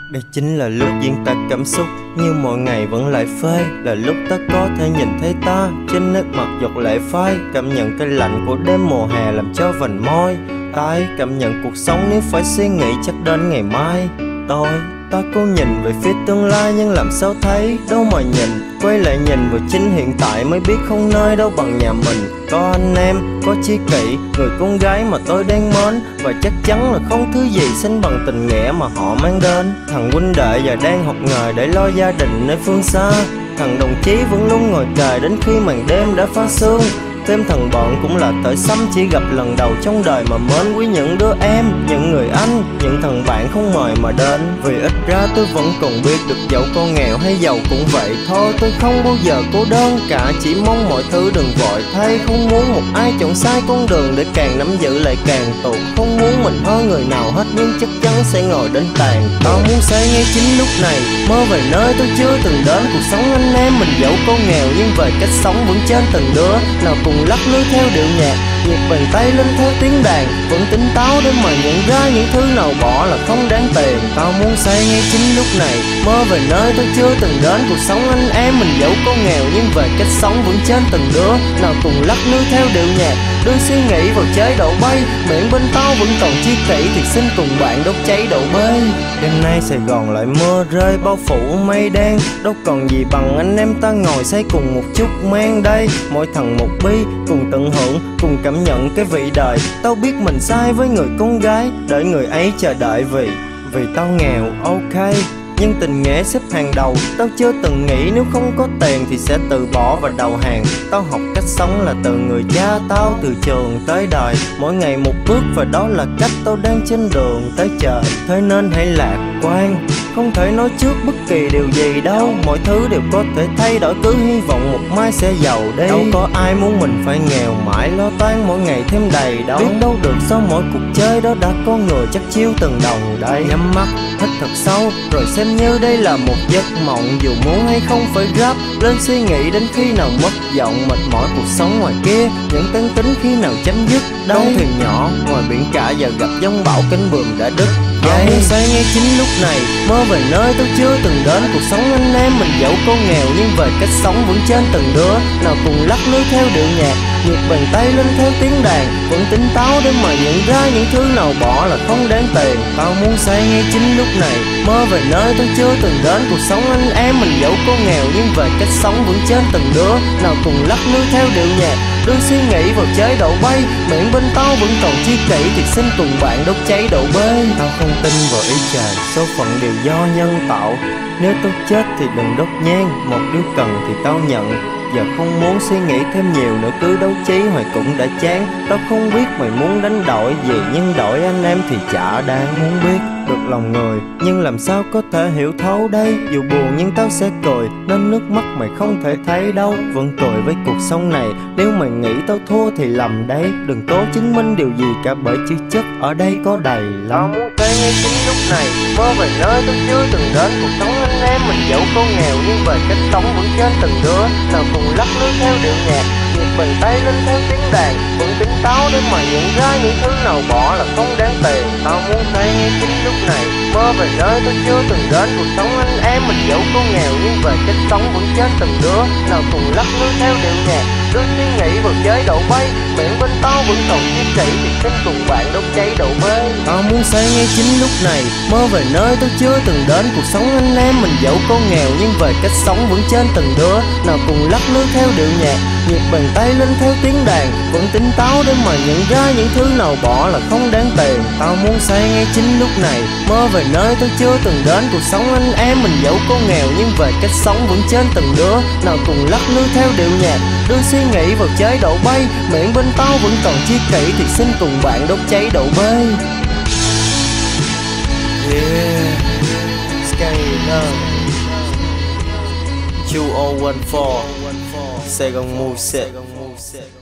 Đây chính là lúc diễn tả cảm xúc, như mọi ngày vẫn lại phai. Là lúc ta có thể nhìn thấy ta trên nét mặt giọt lệ phai. Cảm nhận cái lạnh của đêm mùa hè làm cho vành môi tái. Cảm nhận cuộc sống nếu phải suy nghĩ chắc đến ngày mai. Ta cố nhìn về phía tương lai nhưng làm sao thấy đâu mà nhìn. Quay lại nhìn vào chính hiện tại mới biết không nơi đâu bằng nhà mình. Có anh em, có tri kỷ, người con gái mà tôi đang mến. Và chắc chắn là không thứ gì sánh bằng tình nghĩa mà họ mang đến. Thằng huynh đệ giờ đang học nghề để lo gia đình nơi phương xa. Thằng đồng chí vẫn luôn ngồi kề đến khi màn đêm đã phá sương. Thêm thằng bọn cũng là tội xâm chỉ gặp lần đầu trong đời mà mến quý những đứa em, những người anh, những thằng bạn không mời mà đến. Vì ít ra tôi vẫn còn biết được dẫu con nghèo hay giàu cũng vậy thôi. Tôi không bao giờ cô đơn cả, chỉ mong mọi thứ đừng vội thay. Không muốn một ai chọn sai con đường để càng nắm giữ lại càng tụt. Không muốn mình hơn người nào hết nhưng chắc chắn sẽ ngồi đến tàn. Tao muốn say ngay chính lúc này, mơ về nơi tôi chưa từng đến. Cuộc sống anh em mình dẫu có nghèo nhưng về cách sống vẫn trên từng đứa. Nào cùng lắc lư theo điệu nhạc, nhịp bàn tay lên theo tiếng đàn. Vẫn tỉnh táo để mà nhận ra những thứ nào bỏ là không đáng tiền. Tao muốn say ngay chính lúc này, mơ về nơi tôi chưa từng đến. Cuộc sống anh em mình dẫu có nghèo nhưng về cách sống vẫn trên từng đứa. Nào cùng lắc lư theo điệu nhạc, đưa suy nghĩ vào chế độ bay. Miệng bên tao vẫn còn chi kỷ, thì xin cùng bạn đốt cháy độ bê. Đêm nay Sài Gòn lại mưa rơi bao phủ mây đen. Đâu còn gì bằng anh em ta ngồi say cùng một chút men đây. Mỗi thằng một bi, cùng tận hưởng, cùng cảm nhận cái vị đời. Tao biết mình sai với người con gái, đợi người ấy chờ đợi vì tao nghèo, ok. Nhưng tình nghĩa xếp hàng đầu. Tao chưa từng nghĩ nếu không có tiền thì sẽ từ bỏ và đầu hàng. Tao học cách sống là từ người cha tao, từ trường tới đời. Mỗi ngày một bước và đó là cách tao đang trên đường tới trời. Thế nên hãy lạc quan, không thể nói trước bất kỳ điều gì đâu. Mọi thứ đều có thể thay đổi, cứ hy vọng một mai sẽ giàu đi. Đâu có ai muốn mình phải nghèo mãi lo toan mỗi ngày thêm đầy đâu. Biết đâu được sau mỗi cuộc chơi đó đã có người chắc chiêu từng đồng đây. Nhắm mắt hít thật sâu rồi xem như đây là một giấc mộng. Dù muốn hay không phải gấp lên suy nghĩ đến khi nào mất giọng. Mệt mỏi cuộc sống ngoài kia, những toan tính khi nào chấm dứt. Đâu thuyền nhỏ ngoài biển cả giờ gặp giông bão cánh buồm đã đứt. Tao muốn say ngay chính lúc này, mơ về nơi tôi chưa từng đến. Cuộc sống anh em mình dẫu có nghèo nhưng về cách sống vẫn trên từng đứa. Nào cùng lắc lư theo điệu nhạc, nhịp bàn tay lên theo tiếng đàn. Vẫn tỉnh táo để mà nhận ra những thứ nào bỏ là không đáng tiền. Tao muốn say ngay chính lúc này, mơ về nơi tôi chưa từng đến. Cuộc sống anh em mình dẫu có nghèo nhưng về cách sống vẫn trên từng đứa. Nào cùng lắc lư theo điệu nhạc, đưa suy nghĩ vào chế độ bay. Miệng bên tao vẫn còn chi kỷ, thì xin cùng bạn đốt cháy độ bê. Tao không tin vào ý trời, số phận đều do nhân tạo. Nếu tao chết thì đừng đốt nhang, một điều cần thì tao nhận. Giờ không muốn suy nghĩ thêm nhiều nữa, cứ đấu trí hoài cũng đã chán. Tao không biết mày muốn đánh đổi gì, nhưng đổi anh em thì chả đáng. Muốn biết được lòng người, nhưng làm sao có thể hiểu thấu đây. Dù buồn nhưng tao sẽ cười, nên nước mắt mày không thể thấy đâu. Vẫn cười với cuộc sống này, nếu mày nghĩ tao thua thì lầm đấy. Đừng cố chứng minh điều gì cả, bởi chữ chất ở đây có đầy lắm. Tao muốn tới ngay chính lúc này, mơ về nơi tôi chưa từng đến. Cuộc sống anh em mình dẫu có nghèo nhưng về cách sống vẫn trên từng đứa. Nào cùng lắc lư theo điệu nhạc, nhịp bàn tay lên theo tiếng đàn. Vẫn tỉnh táo để mà nhận ra những thứ nào bỏ là không đáng tiền. Tao muốn say ngay chính lúc này, mơ về nơi tôi chưa từng đến. Cuộc sống anh em mình dẫu có nghèo nhưng về cách sống vẫn trên từng đứa. Nào cùng lắc lư theo điệu nhạc, đưa suy nghĩ vào chế độ bay. Miệng bên tao vẫn còn chi kỷ, thì xin cùng bạn đốt cháy độ bê. Tao muốn say ngay chính lúc này, mơ về nơi tôi chưa từng đến. Cuộc sống anh em mình dẫu có nghèo nhưng về cách sống vẫn trên từng đứa. Nào cùng lắc lư theo điệu nhạc, nhịp bàn tay lên theo tiếng đàn. Vẫn tỉnh táo để mà nhận ra những thứ nào bỏ là không đáng tiền. Tao muốn say ngay chính lúc này, mơ về nơi tôi chưa từng đến. Cuộc sống anh em mình dẫu có nghèo nhưng về cách sống vẫn trên từng đứa. Nào cùng lắc lư theo điệu nhạc, đưa suy nghĩ vào chế độ bay. Miệng bên tao vẫn còn chi kỷ, thì xin cùng bạn đốt cháy độ bê. Yeah, Skyler 2014 Sài Gòn Music.